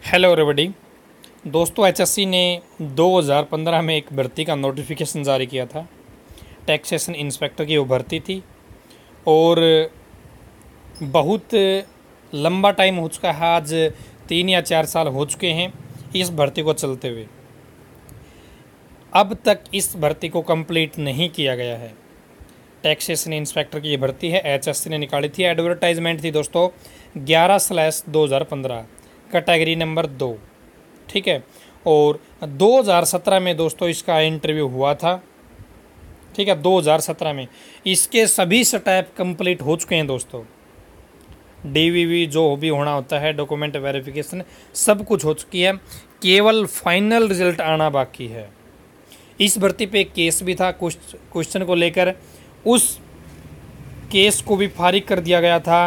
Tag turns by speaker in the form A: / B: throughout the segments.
A: Hello everybody. दोस्तों, HSC ने 2015 में एक भर्ती का नोटिफिकेशन जारी किया था। टैक्सेशन इंस्पेक्टर की वो भर्ती थी और बहुत लंबा टाइम हो चुका है। आज 3 या 4 साल हो चुके हैं इस भर्ती को चलते हुए। अब तक इस भर्ती को कंप्लीट नहीं किया गया है। टैक्सेशन इंस्पेक्टर की ये भर्ती है, एचएससी ने निकाली थी। एडवर्टाइजमेंट थी दोस्तों 11/2015, कैटेगरी नंबर 2, ठीक है। और 2017 में दोस्तों इसका इंटरव्यू हुआ था, ठीक है। 2017 में इसके सभी स्टेप कंप्लीट हो चुके हैं दोस्तों। डीवीवी जो भी होना होता है, डॉक्यूमेंट वेरिफिकेशन, सब कुछ हो चुकी है। केवल फाइनल रिजल्ट आना बाकी है। इस भर्ती पे एक केस भी था क्वेश्चन को लेकर, उस केस को भी फारिग कर दिया गया था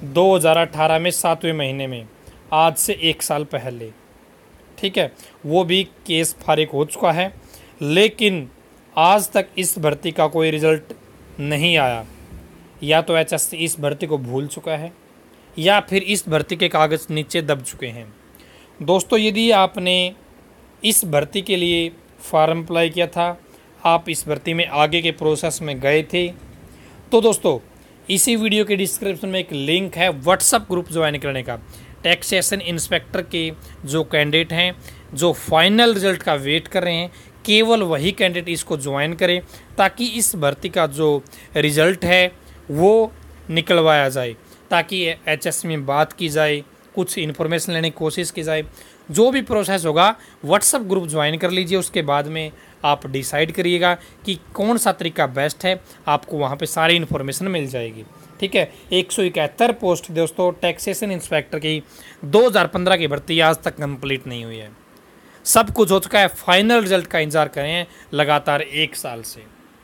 A: 2018 में 7वें महीने में, आज से 1 साल पहले, ठीक है। वो भी केस फारिग हो चुका है, लेकिन आज तक इस भर्ती का कोई रिजल्ट नहीं आया। या तो एचएससी इस भर्ती को भूल चुका है या फिर इस भर्ती के कागज़ नीचे दब चुके हैं। दोस्तों, यदि आपने इस भर्ती के लिए फॉर्म अप्लाई किया था, आप इस भर्ती में आगे के प्रोसेस में गए थे, तो दोस्तों इसी वीडियो के डिस्क्रिप्शन में एक लिंक है व्हाट्सएप ग्रुप ज्वाइन करने का। टैक्सेशन इंस्पेक्टर के जो कैंडिडेट हैं, जो फाइनल रिजल्ट का वेट कर रहे हैं, केवल वही कैंडिडेट इसको ज्वाइन करें, ताकि इस भर्ती का जो रिजल्ट है वो निकलवाया जाए, ताकि एचएससी में बात की जाए, कुछ इन्फॉर्मेशन लेने की कोशिश की जाए। जो भी प्रोसेस होगा व्हाट्सएप ग्रुप ज्वाइन कर लीजिए। उसके बाद में आप डिसाइड करिएगा कि कौन सा तरीका बेस्ट है, आपको वहाँ पे सारी इन्फॉर्मेशन मिल जाएगी, ठीक है। 171 पोस्ट दोस्तों टैक्सेशन इंस्पेक्टर की 2015 की भर्ती आज तक कंप्लीट नहीं हुई है। सब कुछ हो चुका है, फाइनल रिजल्ट का इंतजार करें लगातार 1 साल से।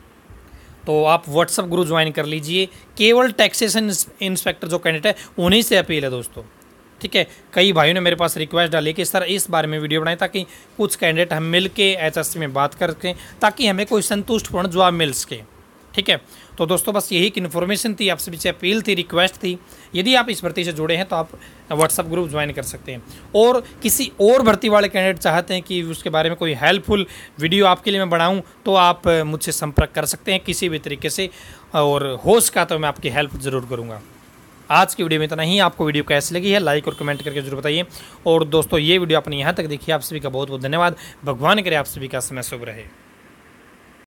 A: तो आप व्हाट्सएप ग्रुप ज्वाइन कर लीजिए। केवल टैक्सेशन इंस्पेक्टर जो कैंडिडेट है उन्हीं से अपील है दोस्तों, ठीक है। कई भाइयों ने मेरे पास रिक्वेस्ट डाली कि सर इस बारे में वीडियो बनाएं, ताकि कुछ कैंडिडेट हम मिल के एचएससी में बात कर सकें, ताकि हमें कोई संतुष्टपूर्ण जवाब मिल सके, ठीक है। तो दोस्तों बस यही एक इन्फॉर्मेशन थी, आपसे पीछे अपील थी, रिक्वेस्ट थी। यदि आप इस भर्ती से जुड़े हैं तो आप व्हाट्सएप ग्रुप ज्वाइन कर सकते हैं। और किसी और भर्ती वाले कैंडिडेट चाहते हैं कि उसके बारे में कोई हेल्पफुल वीडियो आपके लिए मैं बनाऊं, तो आप मुझसे संपर्क कर सकते हैं किसी भी तरीके से, और हो सका तो मैं आपकी हेल्प ज़रूर करूँगा। आज की वीडियो में इतना ही। आपको वीडियो कैसी लगी है लाइक और कमेंट करके जरूर बताइए। और दोस्तों ये वीडियो आपने यहाँ तक देखी, आप सभी का बहुत बहुत धन्यवाद। भगवान करे आप सभी का समय शुभ रहे।